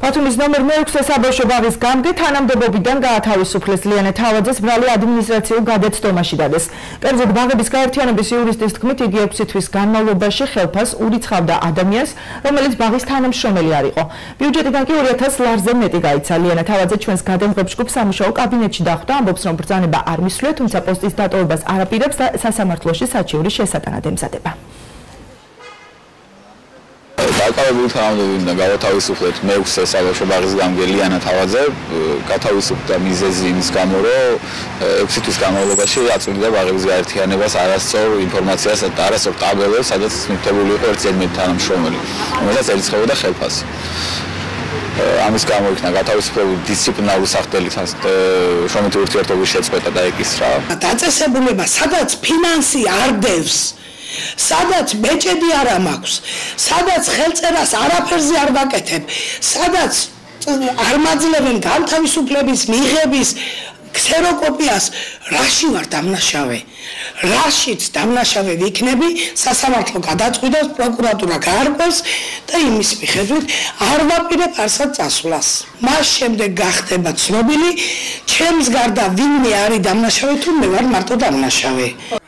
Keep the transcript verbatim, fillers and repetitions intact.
ბათუმის ნომერ მეექვსე საბავშვო ბაღის გამგე თანამდებობიდან გაათავისუფლეს. ლიანე თავაძეს ბრალი ადმინისტრაციულ გადაცდომაში დადეს. კერძოდ ბაღების გაერთიანების იურისტის თქმით, იგი ექვსი თვის განმავლობაში ხელფასს ურიცხავდა ადამიანს, რომელიც ბაღის თანამშრომელი არ იყო. ბიუჯეტიდან კი ორი ათას ლარზე მეტი გაიცა. ლიანე თავაძე ჩვენს გადამღებ ჯგუფს სამუშაო კაბინეტში დახვდა, ამბობს, რომ ბრძანება არ მისვლია, თუმცა პოსტის დატოვებას არ აპირებს და სასამართლოში საჩივრის შესატანად ემზადება. Დაკავებული თანამდებობიდან გავათავისუფლეთ მეექვსე საბავშვო ბაღის გამგე ლიანა თავაძე. გათავისუფლდა მიზეზი იმის გამო, რომ ექვსი თვის განმავლობაში აწვდიდა ბაღების გაერთიანებას არასწორ ინფორმაციას და არასწორ ტაბელებს, სადაც მითითებული იყო ერთი ზედმეტი თანამშრომელი, რომელსაც ერიცხებოდა ხელფასი. ამის გამო იქნა გათავისუფლებული დისციპლინარული სახდელი შრომითი ურთიერთობის შეწყვეტა და ეკისრა. დაწესებულება, სადაც ფინანსი არ დევს, სადაც ბეჭედი არ მაქვს, სადაც ხელწერას არაფერზე არ ვაკეთებ, სადაც არ მაძლევენ განთავისუფლების მიღების ქსეროკოპიას, რაში ვარ დამნაშავე? რაშიც დამნაშავე ვიქნები, სასამართლო გადაწყვიტავს, პროკურატურა გაარკვევს და იმის მიხედვით არ ვაპირებ არსად წასვლას. მას შემდეგ გახდება ცნობილი, ჩემს გარდა ვინმე არის დამნაშავე თუ მე ვარ მარტო დამნაშავე.